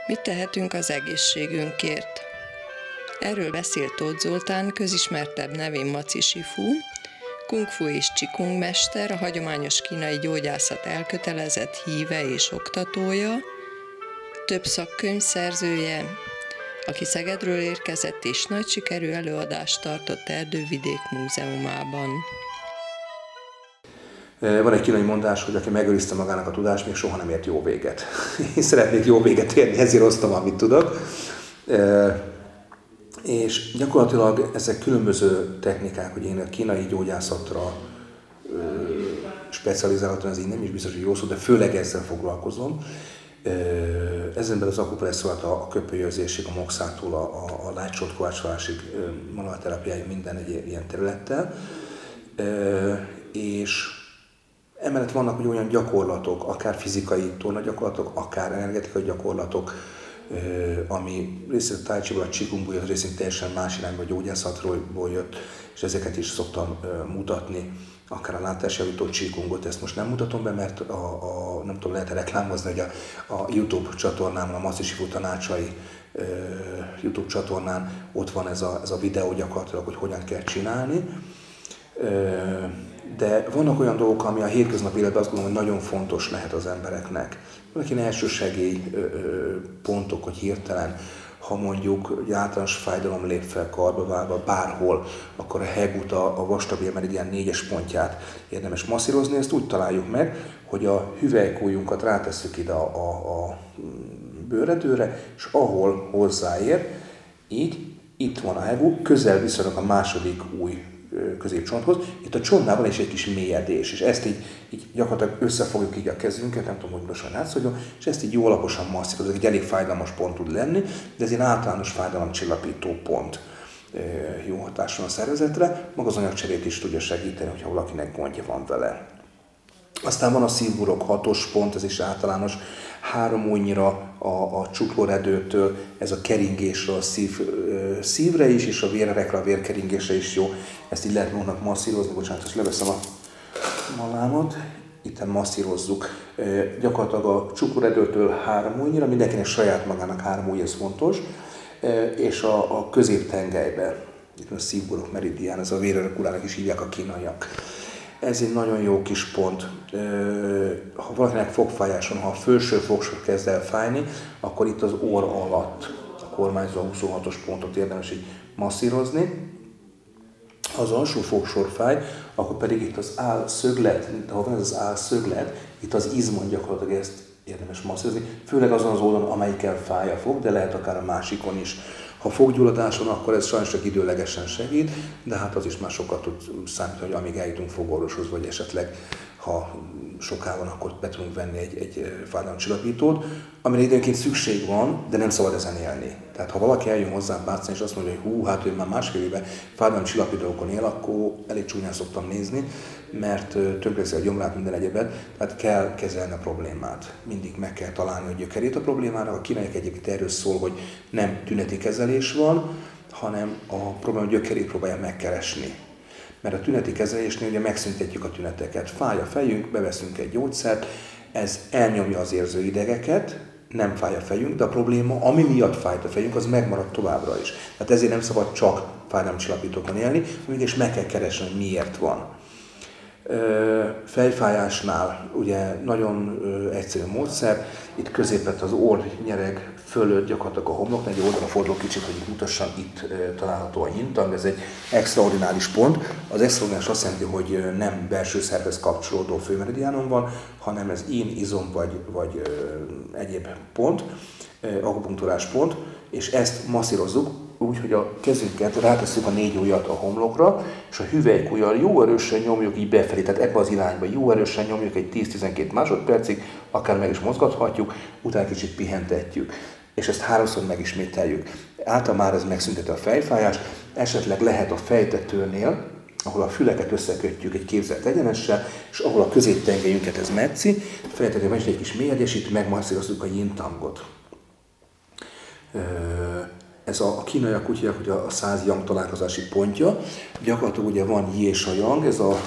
Mit tehetünk az egészségünkért? Erről beszélt Tóth Zoltán, közismertebb nevén Maci Sifu, kung fu és qigong mester, a hagyományos kínai gyógyászat elkötelezett híve és oktatója, több szakkönyv szerzője, aki Szegedről érkezett és nagy sikerű előadást tartott Erdővidék Múzeumában. Van egy kínai mondás, hogy aki megőrizte magának a tudást, még soha nem ért jó véget. Én szeretnék jó véget érni, ezért hoztam, amit tudok. És gyakorlatilag ezek különböző technikák, hogy én a kínai gyógyászatra specializálhatom, ez így nem is biztos, hogy jó szó, de főleg ezzel foglalkozom. Ezen belül az akupresszort, a köpőjörzésig, a moxától, a lágycsont-kovácsolásig, manuálterápiáig minden egy ilyen területtel. És emellett vannak olyan gyakorlatok, akár fizikai tornagyakorlatok, akár energetikai gyakorlatok, ami részint a tai chiból, a qigongból jött, részint teljesen más irányba, a gyógyászatról jött, és ezeket is szoktam mutatni, akár a látásjavító qigongot, ezt most nem mutatom be, mert nem tudom, lehet reklámozni, hogy a YouTube csatornámon, a Maci Sifu tanácsai YouTube csatornán ott van ez a videó gyakorlatilag, hogy hogyan kell csinálni. De vannak olyan dolgok, ami a hétköznapi életben azt gondolom, hogy nagyon fontos lehet az embereknek. Vannak ilyen elsősegély pontok, hogy hirtelen, ha mondjuk egy általános fájdalom lép fel karbaválva bárhol, akkor a hegút, a vastagbél meridián 4-es pontját érdemes masszírozni. Ezt úgy találjuk meg, hogy a hüvelykujjunkat rátesszük ide a bőrredőre, és ahol hozzáér, így itt van a hegú, közel viszonylag a második új középcsonthoz. Itt a csontnál van is egy kis mélyedés, és ezt így gyakorlatilag összefogjuk így a kezünket, nem tudom, hogy most látszódjon, és ezt így jó alaposan masszírozunk. Ez egy elég fájdalmas pont tud lenni, de ez egy általános fájdalomcsillapító pont. Jó hatáson a szervezetre, maga az anyagcserét is tudja segíteni, hogyha valakinek gondja van vele. Aztán van a szívburok 6-os pont, ez is általános, 3 ujjnyira a csuklóredőtől, ez a keringésre, a szívre is, és a vérerekre, a vérkeringésre is jó. Ezt így lehet magunknak masszírozni, bocsánat, most leveszem a malámat, itt masszírozzuk. Gyakorlatilag a csuklóredőtől 3 ujjnyira, mindenkinek saját magának 3 ujj, ez fontos, és a középtengelybe, itt a szívburok meridián, ez a vérörökulának is hívják a kínaiak. Ez egy nagyon jó kis pont. Ha valakinek fogfájáson, ha a felső fogsor kezd el fájni, akkor itt az orr alatt a kormányzó 26-os pontot érdemes így masszírozni. Ha az alsó fogsor fáj, akkor pedig itt az álszöglet, ahol van ez az álszöglet, itt az izmon gyakorlatilag ezt érdemes masszírozni, főleg azon az oldalon, amelyikkel fáj a fog, de lehet akár a másikon is. Ha foggyulladáson, akkor ez sajnos csak időlegesen segít, de hát az is már sokat tud számítani, hogy amíg eljutunk fogorvoshoz, vagy esetleg, ha soká van, akkor be tudunk venni egy fájdalomcsillapítót, amire időnként szükség van, de nem szabad ezen élni. Tehát ha valaki eljön hozzám páciens, és azt mondja, hogy hát ő már másfél éve fájdalomcsillapítókon él, akkor elég csúnyán szoktam nézni, mert tönkreteszi a gyomrát, minden egyebet, tehát kell kezelni a problémát. Mindig meg kell találni a gyökerét a problémának. A kínaiak egyébként erről szól, hogy nem tüneti kezelés van, hanem a probléma gyökerét próbálják megkeresni. Mert a tüneti kezelésnél ugye megszüntetjük a tüneteket. Fáj a fejünk, beveszünk egy gyógyszert, ez elnyomja az érzőidegeket, nem fáj a fejünk, de a probléma, ami miatt fájt a fejünk, az megmarad továbbra is. Tehát ezért nem szabad csak fájdalomcsillapítókon élni, mégis meg kell keresni, hogy miért van. Fejfájásnál ugye nagyon egyszerű módszer, itt középet az orrnyereg fölött gyakorlatilag a homloknál, egy oldalra fordulok kicsit, hogy itt mutassam, itt található a hintang, ez egy extraordinális pont. Az extraordinális azt jelenti, hogy nem belső szervhez kapcsolódó főmeridiánon van, hanem ez izom vagy egyéb pont, akupunktúrás pont, és ezt masszírozzuk, úgy, hogy a kezünket rátesszük a 4 ujjat a homlokra, és a hüvelykujjal jó erősen nyomjuk így befelé, tehát ebbe az irányba jó erősen nyomjuk egy 10-12 másodpercig, akár meg is mozgathatjuk, utána kicsit pihentetjük, és ezt 3-szor megismételjük. Általában már ez megszünteti a fejfájást, esetleg lehet a fejtetőnél, ahol a füleket összekötjük egy képzelt egyenessel, és ahol a középtengelyünket ez metszi, a fejtetőnél van is egy kis mélyedés, itt megmasszírozzuk a yin-tangot. Ez a kínaiak úgy hívják, hogy a 100 yang találkozási pontja. Gyakorlatilag ugye van yi és a yang, ez a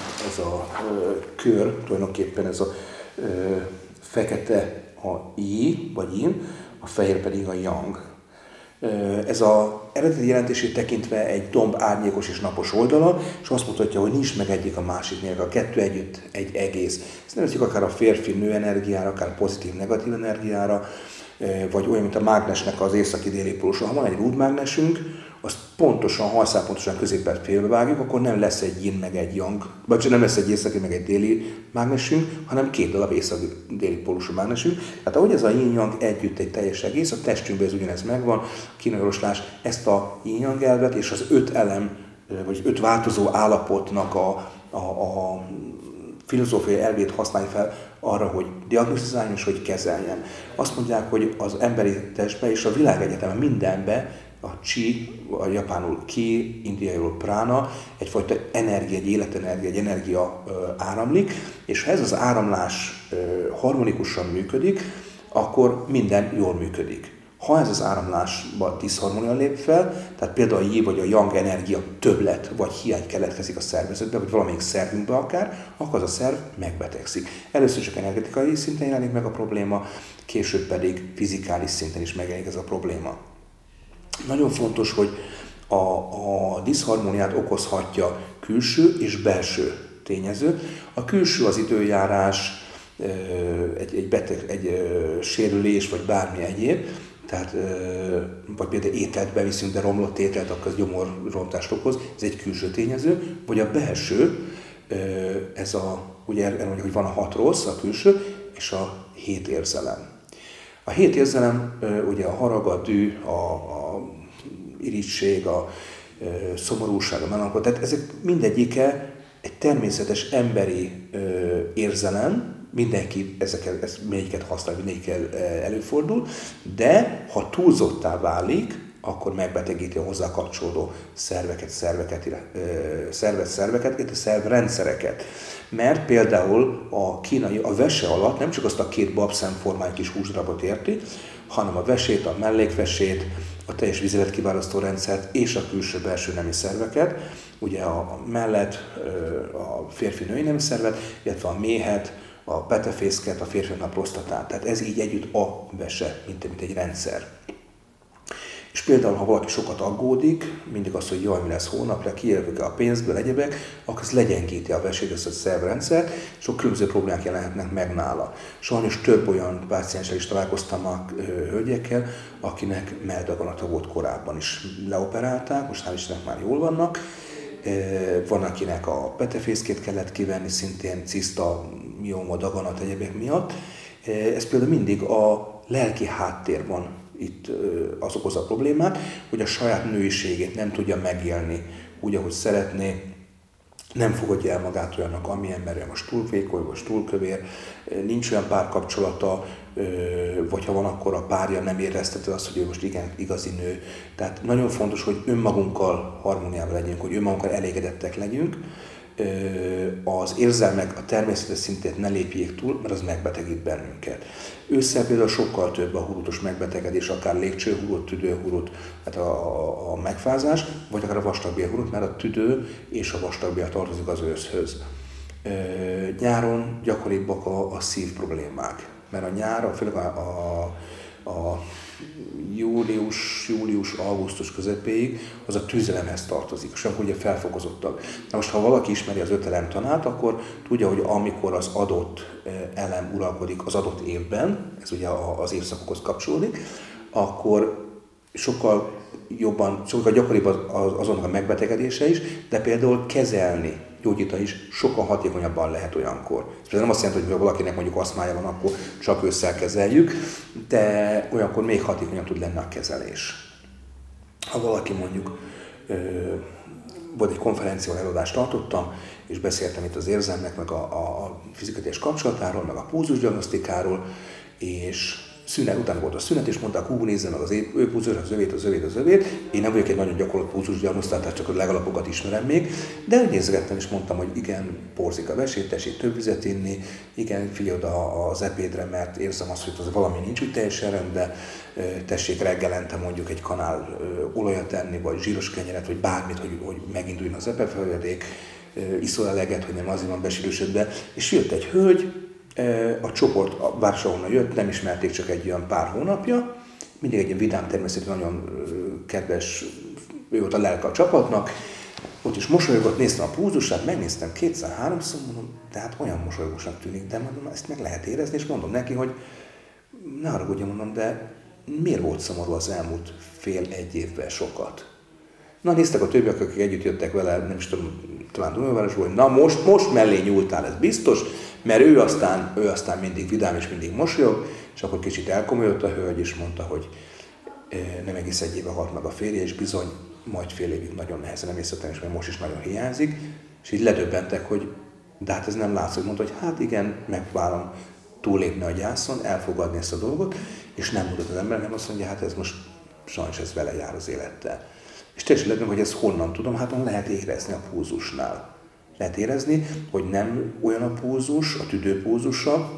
kör, tulajdonképpen ez a fekete a yi, vagy yin, a fehér pedig a yang. Ez az eredeti jelentését tekintve egy domb árnyékos és napos oldala, és azt mutatja, hogy nincs meg egyik a másik nélkül, a kettő együtt egy egész. Ezt nevezzük akár a férfi-nő energiára, akár pozitív-negatív energiára, vagy olyan, mint a mágnesnek az északi-déli pólusa. Ha van egy rúdmágnesünk, azt pontosan, hajszálpontosan középen félbevágjuk, akkor nem lesz egy yin meg egy yang, vagy nem lesz egy északi meg egy déli mágnesünk, hanem két darab északi-déli pólusú mágnesünk. Tehát ahogy ez a yin-yang együtt egy teljes egész, a testünkben ez ugyanez megvan, a kínai orvoslás ezt a yin-yang elvet és az 5 elem, vagy 5 változó állapotnak a filozófiai elvét használja fel arra, hogy diagnosztizáljon és hogy kezeljen. Azt mondják, hogy az emberi testben és a világegyetemen mindenben a chi, a japánul ki, indiaiul prana, egyfajta energia, egy életenergia, egy energia áramlik, és ha ez az áramlás harmonikusan működik, akkor minden jól működik. Ha ez az áramlásban diszharmónia lép fel, tehát például a yi vagy a yang energia többlet vagy hiány keletkezik a szervezetben, vagy valamelyik szervünkben akár, akkor az a szerv megbetegszik. Először csak energetikai szinten jelenik meg a probléma, később pedig fizikális szinten is megjelenik ez a probléma. Nagyon fontos, hogy a diszharmóniát okozhatja külső és belső tényező. A külső az időjárás, egy sérülés vagy bármi egyéb, tehát, vagy például ételt beviszünk, de romlott ételt, akkor az gyomorrontást okoz, ez egy külső tényező, vagy a belső, ez ugye mondjuk, hogy van a 6 rossz, a külső, és a 7 érzelem. A 7 érzelem, ugye a harag, a dű, a irigység, a szomorúság, a melankólia, tehát ezek mindegyike egy természetes emberi érzelem, mindenki mindegyiket használ, mindegyiket előfordul, de ha túlzottá válik, akkor megbetegíti a hozzá kapcsolódó szerveket, illetve szervrendszereket. Mert például a kínai a vese alatt nem csak azt a 2 babszemformájú kis húsdarabot érti, hanem a vesét, a mellékvesét, a teljes vizeletkivárasztó rendszert és a külső-belső nemi szerveket, ugye a mellet, a férfi-női nemi szervet, illetve a méhet, a petefészket, a férfinak a prostatát. Tehát ez így együtt a vese, mint egy rendszer. És például, ha valaki sokat aggódik, mindig az, hogy jaj, mi lesz hónapra, kijövök a pénzből, egyebek, akkor ez legyengíti a vesét, ezt a szervrendszert, és sok különböző problémák jelenhetnek meg nála. Sajnos több olyan pácienssel is találkoztam a hölgyekkel, akinek melldaganata volt korábban is. Leoperálták, most hál' Istennek már jól vannak. Van, akinek a petefészkét kellett kivenni, szintén ciszta, mioma, daganat, egyebek miatt. Ez például mindig a lelki háttérban itt az okoz a problémát, hogy a saját nőiségét nem tudja megélni úgy, ahogy szeretné, nem fogadja el magát olyannak, amilyen, mert most túl vékony, most túl kövér, nincs olyan párkapcsolata, vagy ha van, akkor a párja nem érezteti azt, hogy ő most igen, igazi nő. Tehát nagyon fontos, hogy önmagunkkal harmóniában legyünk, hogy önmagunkkal elégedettek legyünk, az érzelmek a természetes szintét ne lépjék túl, mert az megbetegít bennünket. Ősszel például sokkal több a hurutos megbetegedés, akár légcsőhurut, tüdőhurut, hát a megfázás, vagy akár a vastagbélhurut, mert a tüdő és a vastagbél tartozik az őszhöz. Nyáron gyakoribbak a szív problémák, mert a nyár, főleg a július-augusztus közepéig az a tűzelemhez tartozik, és akkor ugye felfokozottabb. Na most, ha valaki ismeri az 5 elem tanát, akkor tudja, hogy amikor az adott elem uralkodik az adott évben, ez ugye az évszakokhoz kapcsolódik, akkor sokkal gyakoribb azonnak a megbetegedése is, de például kezelni, gyógyítani is sokkal hatékonyabban lehet olyankor. Ez nem azt jelenti, hogy valakinek mondjuk aszmája van, akkor csak ősszel kezeljük, de olyankor még hatékonyabb tud lenni a kezelés. Ha valaki mondjuk, volt egy konferencián előadást tartottam, és beszéltem itt az érzelmek, meg a fizikai kapcsolatáról, meg a pulzusdiagnosztikáról, és utána volt a szünet, és mondták, nézze meg az ő pulzus, az övét. Én nem vagyok egy nagyon gyakorlott pulzusdiagnosztás, tehát csak a legalapokat ismerem még, de nézgettem, és mondtam, hogy igen, porzik a vesét, tessék több vizet inni, igen, figyelj oda az epédre, mert érzem azt, hogy az valami nincs úgy teljesen rendben, tessék reggelente mondjuk egy kanál olajat enni, vagy zsíros kenyeret, vagy bármit, hogy meginduljon az epefelvedék, iszol eleget, hogy nem azért van besűrűsödve, és jött egy hölgy, a csoport, ahonnan jött, nem ismerték csak egy olyan pár hónapja, mindig egy vidám természetű, nagyon kedves, ő volt a lelke a csapatnak, ott is mosolygott, néztem a pulzusát, megnéztem kétszer-háromszor, mondom, de hát olyan mosolygósnak tűnik, de mondom, ezt meg lehet érezni, és mondom neki, hogy ne haragudjon, mondom, de miért volt szomorú az elmúlt fél-egy évben sokat? Na, néztek a többiek, akik együtt jöttek vele, nem is tudom, talán Dunajvárosból, hogy na most mellé nyúltál, ez biztos, mert ő aztán mindig vidám és mindig mosolyog, és akkor kicsit elkomolyodott a hölgy, és mondta, hogy nem egész egy éve halt meg a férje, és bizony majd fél évig nagyon nehezen emészhetlen, és még most is nagyon hiányzik, és így ledöbbentek, hogy de hát ez nem látszik, mondta, hogy hát igen, megvállom túllépni a gyászon, elfogadni ezt a dolgot, és nem mutat az ember, nem azt mondja, hát ez most sajnos ez vele jár az élettel. És teljesen ledöbben, hogy ezt honnan tudom, hát lehet érezni a pulzusnál. Lehet érezni, hogy nem olyan a pulzus, a tüdőpulzusa,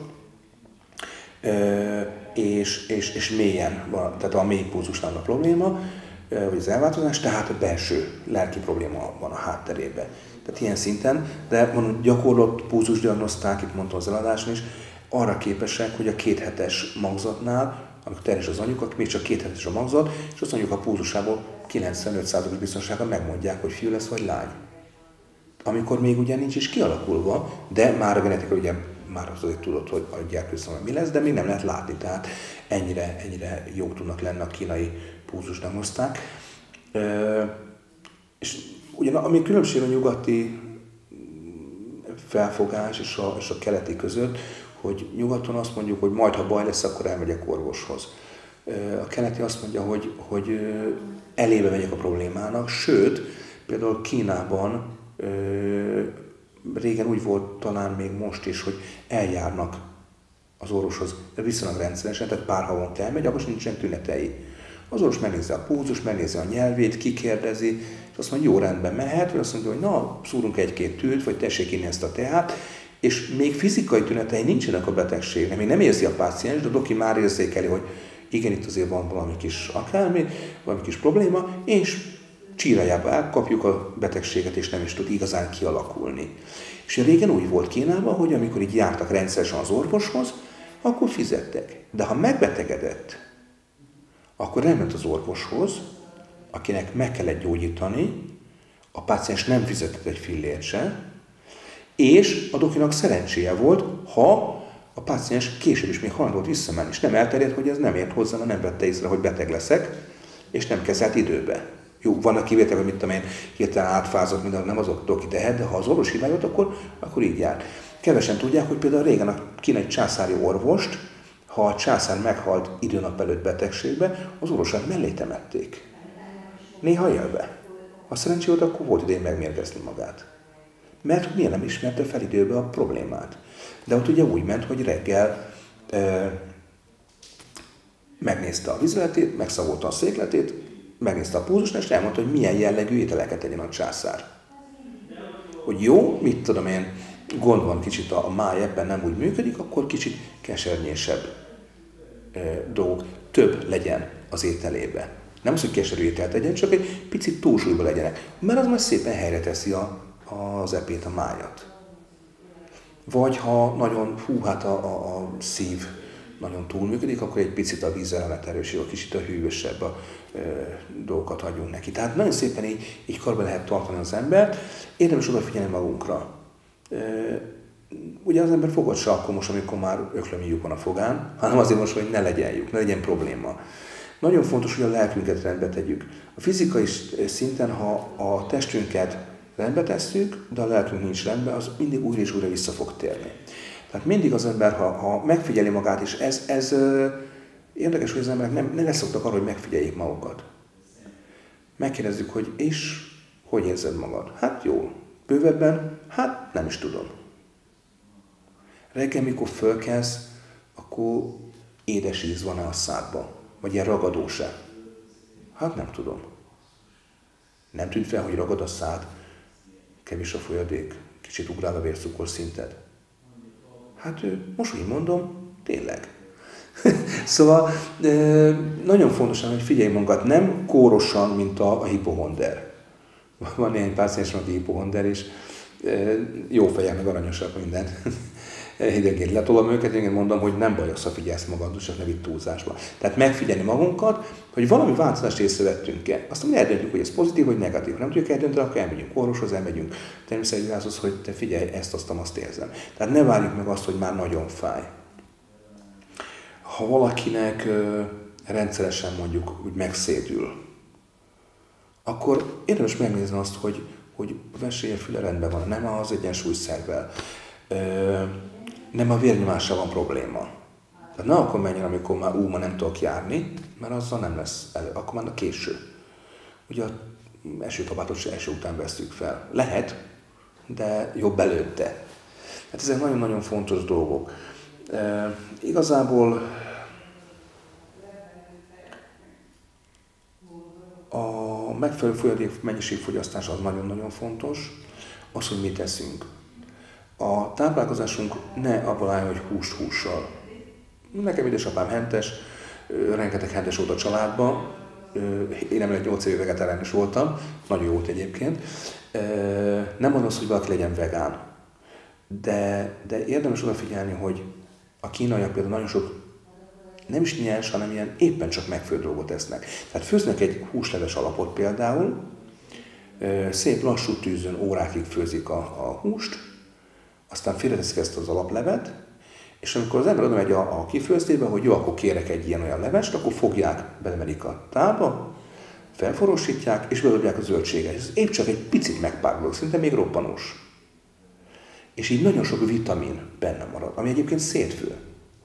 és mélyen van, tehát a mély pulzusnál a probléma, vagy az elváltozás, tehát a belső lelki probléma van a hátterében. Tehát ilyen szinten, de mondom, gyakorlott pulzusdiagnoszták, itt mondtam az eladáson is, arra képesek, hogy a 2 hetes magzatnál, amikor terjes az anyjuk, még csak 2 hetes a magzat, és azt mondjuk a pulzusából 95%-os biztonsággal megmondják, hogy fiú lesz vagy lány. Amikor még ugye nincs is kialakulva, de már a genetika ugye már azért tudod, hogy a gyerkőszomban mi lesz, de még nem lehet látni, tehát ennyire jók tudnak lenni a kínai pulzusdiagnoszták. És ugyan, ami különbség a nyugati felfogás és a keleti között, hogy nyugaton azt mondjuk, hogy majd ha baj lesz, akkor elmegyek orvoshoz. A keleti azt mondja, hogy elébe megyek a problémának, sőt, például Kínában régen úgy volt, talán még most is, hogy eljárnak az orvoshoz viszonylag rendszeresen, tehát pár havonta elmegy, akkor nincsen tünetei. Az orvos megnézi a pulzus, megnézi a nyelvét, kikérdezi, és azt mondja, jó, rendben mehet, vagy azt mondja, hogy na, szúrunk 1-2 tűt, vagy tessék inni ezt a teát, és még fizikai tünetei nincsenek a betegségnek, még nem érzi a páciens, de a doki már érzékeli, hogy igen, itt azért van valami kis akármi, valami kis probléma, és csírájába elkapjuk a betegséget, és nem is tud igazán kialakulni. És régen úgy volt Kínában, hogy amikor így jártak rendszeresen az orvoshoz, akkor fizettek. De ha megbetegedett, akkor nem ment az orvoshoz, akinek meg kellett gyógyítani, a páciens nem fizetett egy fillért se, és a dokinak szerencséje volt, ha a páciens később is még hajlandó volt visszamenni, és nem elterjedt, hogy ez nem ért hozzá, mert nem vette észre, hogy beteg leszek, és nem kezelt időbe. Jó, vannak kivételek, hogy mit tudom én, hirtelen átfázott, minden, nem azok doki tehet, de ha az orvos hibázott, akkor így jár. Kevesen tudják, hogy például régen a kínai császári orvost, ha a császár meghalt időnap előtt betegségbe, az orvosát mellé temették. Néha élve. Ha szerencsé volt, akkor volt idején megmérgezni magát. Mert miért nem ismerte fel időbe a problémát. De ott ugye úgy ment, hogy reggel megnézte a vizsgálatét, megszagolta a székletét, megnézte a pulzust, és elmondta, hogy milyen jellegű ételeket tegyen a császár. Hogy jó, mit tudom én, gond van kicsit a máj, ebben nem úgy működik, akkor kicsit kesernyésebb dolgok, több legyen az ételébe. Nem az, hogy keserű ételt tegyen, csak egy picit túlsúlyba legyenek, mert az majd szépen helyre teszi az epét, a májat. Vagy ha nagyon, a szív nagyon túlműködik, akkor egy picit a vízelemet erősítjük, kicsit a hűvösebb dolgokat hagyunk neki. Tehát nagyon szépen így karba lehet tartani az embert, érdemes odafigyelni magunkra. Ugye az ember fogad se akkor most, amikor már öklömi lyuk van a fogán, hanem azért most, hogy ne legyen lyuk, ne legyen probléma. Nagyon fontos, hogy a lelkünket rendbe tegyük. A fizikai szinten, ha a testünket rendbe tesszük, de a lelkünk nincs rendben, az mindig újra és újra vissza fog térni. Tehát mindig az ember, ha megfigyeli magát, és ez érdekes, hogy az emberek nem leszoktak arra, hogy megfigyeljék magukat. Megkérdezzük, hogy és hogy érzed magad? Hát jól. Bővebben? Hát nem is tudom. Reggel, mikor fölkelsz, akkor édes íz van-e a szádban? Vagy ilyen ragadó-e? Hát nem tudom. Nem tűnt fel, hogy ragad a szád, kevés a folyadék, kicsit ugrál a vércukor szinted? Hát most úgy mondom, tényleg. Szóval nagyon fontos, hogy figyelj magunkat, nem kórosan, mint a hipohonder. Van néhány páciens, aki hipohonder, és jó fejek, meg aranyosak minden. Időnként letolom őket, én mondom, hogy nem baj, ha figyelsz magad, csak ne vidd túlzásba. Tehát megfigyelni magunkat, hogy valami változást észrevettünk-e. Aztán eldöntjük, hogy ez pozitív vagy negatív. Nem tudjuk eldönteni, akkor elmegyünk orvoshoz, elmegyünk természetgyógyászhoz, hogy te figyelj, ezt azt érzem. Tehát ne várjuk meg azt, hogy már nagyon fáj. Ha valakinek rendszeresen mondjuk úgy megszédül, akkor érdemes megnézni azt, hogy a veséje füle rendben van, nem az egyensúlyszervvel, nem a vérnyomással van probléma. Tehát ne akkor menjen, amikor már ma nem tudok járni, mert azzal nem lesz elő, akkor már késő. Ugye a esőkabátot se eső után vesztük fel. Lehet, de jobb előtte. Hát ezek nagyon-nagyon fontos dolgok. Igazából a megfelelő folyadék mennyiségfogyasztás az nagyon-nagyon fontos, az, hogy mit teszünk. A táplálkozásunk ne abból álljon, hogy hússal. Nekem édesapám hentes, rengeteg hentes volt a családban, én nem 8 éve vegetáriánus voltam, nagyon jó volt egyébként. Nem mondom azt, hogy valaki legyen vegán, de érdemes odafigyelni, hogy a kínaiak például nagyon sok nem is nyers, hanem ilyen éppen csak megfőtt dolgot esznek. Tehát főznek egy húsleves alapot például, szép lassú tűzön órákig főzik a húst, aztán félreteszik ezt az alaplevet, és amikor az ember oda megy a kifőzdébe, hogy jó, akkor kérek egy ilyen-olyan levest, akkor fogják, belemelik a tálba, felforrósítják, és bedobják a zöldséget. Ez épp csak egy picit megpárolog, szinte még roppanós. És így nagyon sok vitamin benne marad, ami egyébként szétfő.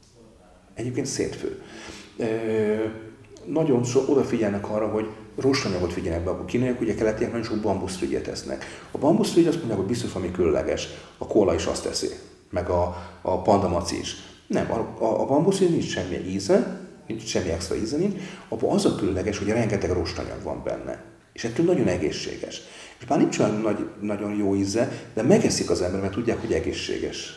Nagyon odafigyelnek arra, hogy rostanyagot figyelnek be, akkor kínaiak, ugye keletiek nagyon sok bambusztrügyet esznek. A bambusztrügy azt mondják, hogy biztos valami különleges, a kóla is azt teszi, meg a pandamaci is. Nem, a bambusztrügy nincs semmi íze, nincs semmi extra íze nincs, abban az a különleges, hogy rengeteg rostanyag van benne. És ettől nagyon egészséges. És bár nincs olyan nagyon jó íze, de megeszik az ember, mert tudják, hogy egészséges.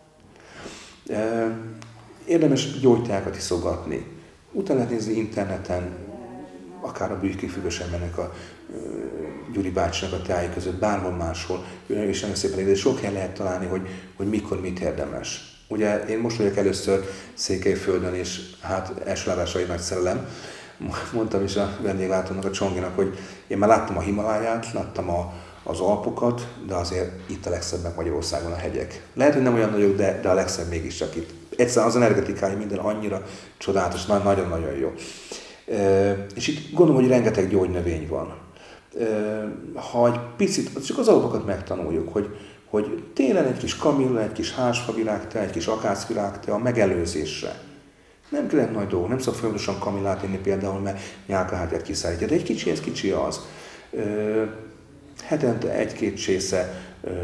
Érdemes gyógyteákat iszogatni. Utána lehet nézni interneten, akár a Büyükfüggös embernek, a Gyuri bácsinak a teái között, bárhol máshol, és nagyon szépen de sok helyen lehet találni, hogy mikor mit érdemes. Ugye én most vagyok először Székelyföldön, és hát első látásra egy nagy szerelem. Mondtam is a vendéglátónak, a Csonginak, hogy én már láttam a Himaláját, láttam az Alpokat, de azért itt a legszebbek Magyarországon a hegyek. Lehet, hogy nem olyan nagyok, de a legszebb mégiscsak itt. Egyszerűen az energetikája minden annyira csodálatos, nagyon-nagyon jó. És itt gondolom, hogy rengeteg gyógynövény van. Ha egy picit, csak az alapokat megtanuljuk, hogy télen egy kis kamilla, egy kis házfavirágtea, egy kis akácvirágtea a megelőzésre. Nem kellett nagy dolgok, nem szabad folyamatosan kamillát inni például, mert nyálkahártyát kiszállítja, de egy kicsi, ez kicsi az. Hetente 1-2 csésze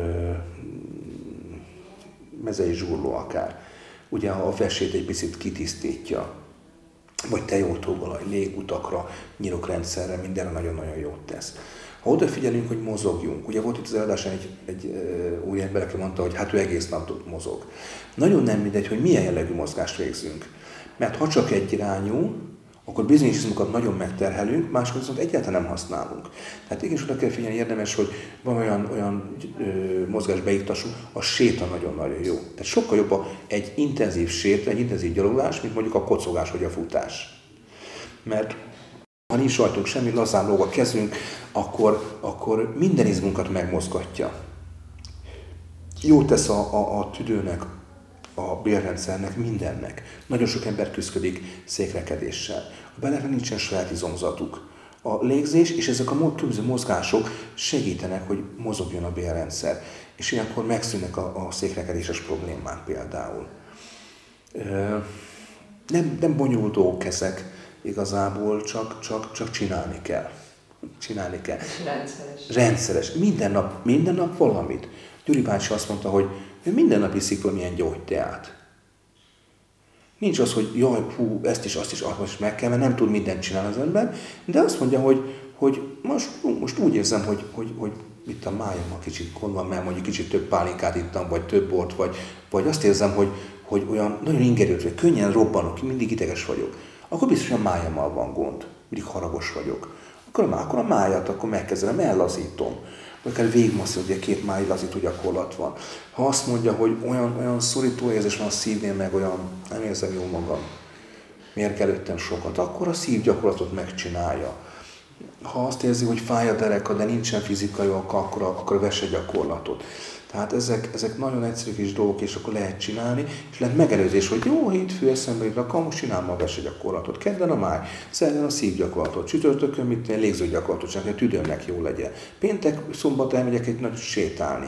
mezei zsurló akár. Ugye a vesét egy picit kitisztítja, vagy tejótóolaj, légutakra, nyirokrendszerre, mindenre nagyon-nagyon jót tesz. Ha odafigyelünk, hogy mozogjunk, ugye volt itt az előadáson egy új ember, aki mondta, hogy hát ő egész nap mozog. Nagyon nem mindegy, hogy milyen jellegű mozgást végzünk. Mert ha csak egyirányú, akkor bizonyos izmokat nagyon megterhelünk, máskor viszont egyáltalán nem használunk. Tehát igenis oda kell figyelni, érdemes, hogy van olyan mozgás beiktatású, a séta nagyon-nagyon jó. Tehát sokkal jobb egy intenzív séta, egy intenzív gyaloglás, mint mondjuk a kocogás vagy a futás. Mert ha nincs rajtunk semmi, lazán lóg a kezünk, akkor minden izmunkat megmozgatja. Jó tesz a tüdőnek, a bélrendszernek, mindennek. Nagyon sok ember küszködik székrekedéssel. A beleknek nincsen saját izomzatuk. A légzés és ezek a különböző mozgások segítenek, hogy mozogjon a bélrendszer. És ilyenkor megszűnnek a székrekedéses problémák például. Nem bonyolult dolgok ezek igazából, csak csinálni kell. Rendszeres. Minden nap valamit. Gyuri bácsi azt mondta, hogy ő minden nap iszik valamilyen gyógyteát. Nincs az, hogy jaj, ezt is, azt is meg kell, mert nem tud mindent csinálni az ember, de azt mondja, hogy most úgy érzem, hogy itt a májammal kicsit gond van, mert mondjuk kicsit több pálinkát ittam, vagy több bort, vagy azt érzem, hogy olyan nagyon ingerült, vagy könnyen robbanok, mindig ideges vagyok. Akkor biztos, hogy a májammal van gond, mindig haragos vagyok. Akkor a májat, akkor megkezdem, ellazítom. akár végmasszív, ugye 2 máig lazító gyakorlat van. Ha azt mondja, hogy olyan szorító érzés van a szívnél, meg olyan nem érzem jól magam, mérgelődtem sokat, akkor a szívgyakorlatot megcsinálja. Ha azt érzi, hogy fáj a dereka, de nincsen fizikai oka, akkor a vesegyakorlatot. Tehát ezek nagyon egyszerű kis dolgok, és akkor lehet csinálni, és lehet megelőzés, hogy jó, hétfő eszembe jut, akkor most csinálom a vesegyakorlatot. Kedden a máj, szerdán a szívgyakorlatot, csütörtökön légzőgyakorlatot csinálni, hogy tüdőmnek jó legyen. Péntek, szombat elmegyek egy nagy sétálni.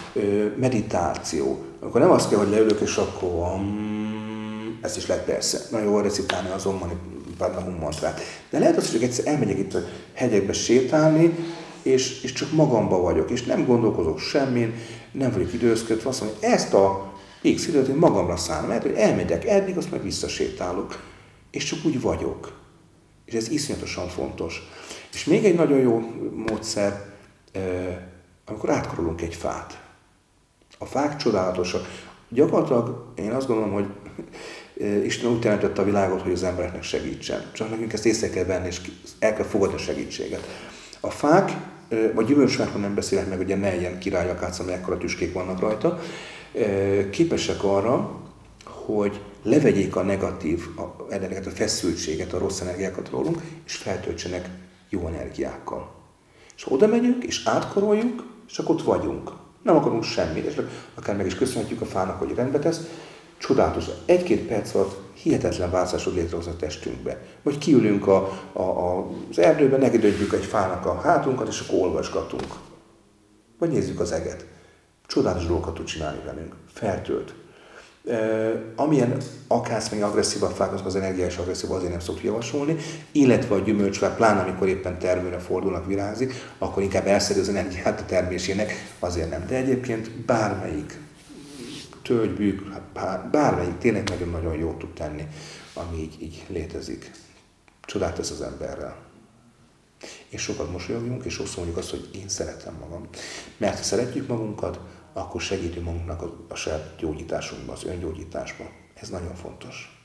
Meditáció. Akkor nem azt kell, hogy leülök, és akkor ezt is lehet persze. Nagyon jól recitálni az Om Padma Hum mantrát. De lehet azt, hogy egyszer elmegyek itt a hegyekbe sétálni, és csak magamba vagyok, és nem gondolkozok semmin, nem vagyok időzködve, azt mondom, hogy ezt a X időt én magamra szánom, mert hogy elmegyek eddig, azt meg visszasétálok, és csak úgy vagyok. És ez iszonyatosan fontos. És még egy nagyon jó módszer, amikor átkarolunk egy fát. A fák csodálatosak. Gyakorlatilag én azt gondolom, hogy Isten úgy teremtette a világot, hogy az embereknek segítsen. Csak nekünk ezt észre kell venni, és el kell fogadni a segítséget. A fák, vagy gyümölcsfákról nem beszélek meg, ugye ne ilyen királyakácz, amely ekkora tüskék vannak rajta, képesek arra, hogy levegyék a negatív energiát, a feszültséget, a rossz energiákat rólunk, és feltöltsenek jó energiákkal. És oda megyünk, és átkoroljuk, és akkor ott vagyunk. Nem akarunk semmit, és akár meg is köszönhetjük a fának, hogy rendbe tesz. Csodálatos. 1-2 perc alatt hihetetlen változások létrehoz a testünkbe. Vagy kiülünk az erdőben, negedődjük egy fának a hátunkat, és akkor olvasgatunk. Vagy nézzük az eget. Csodálatos dolgokat tud csinálni velünk. Feltölt. Amilyen akász, még agresszívabb fák, azok az energiás agresszív, azért nem szoktuk javasolni, illetve a gyümölcsfák, pláne amikor éppen termőre fordulnak, virágzik, akkor inkább elszedi az energiát a termésének, azért nem. De egyébként bármelyik tölgybűk, bármelyik tényleg nagyon-nagyon jót tud tenni, ami így létezik. Csodát tesz az emberrel. És sokat mosolyogjunk, és sokszor mondjuk azt, hogy én szeretem magam. Mert ha szeretjük magunkat, akkor segítünk magunknak a saját gyógyításunkban, az öngyógyításban. Ez nagyon fontos.